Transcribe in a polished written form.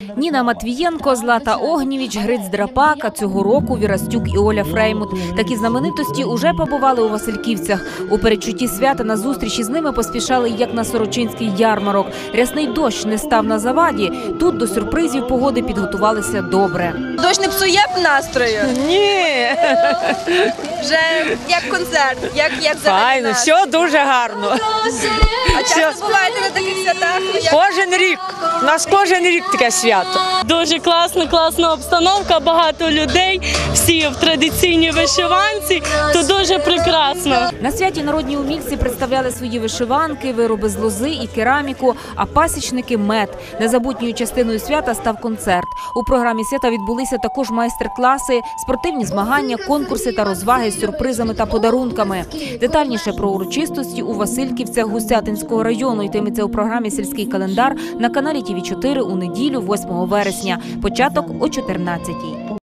Ніна Матвієнко, Злата Огнєвіч, Гриць Драпак, а цього року Вірастюк і Оля Фреймут. Такі знаменитості уже побували у Васильківцях. У передчутті свята на зустрічі з ними поспішали, як на Сорочинський ярмарок. Рясний дощ не став на заваді. Тут до сюрпризів погоди підготувалися добре. Дощ не псує настрою? Ні. Вже як концерт, як взагалі Файно, настрій? все дуже гарно. А часто буваєте на таких святах? Кожен рік, у нас кожен рік таке свято. Дуже класна обстановка, багато людей, всі в традиційній вишиванці, то дуже прекрасно. На святі народні умільці представляли свої вишиванки, вироби з лози і кераміку, а пасічники – мед. Незабутньою частиною свята став концерт. У програмі свята відбулися також майстер-класи, спортивні змагання, конкурси та розваги з сюрпризами та подарунками. Детальніше про урочистості у Васильківцях Гусятинського району йтиметься у програмі «Сільський календар» на каналі ТВ4 у неділю 8 вересня. Початок о 14-й.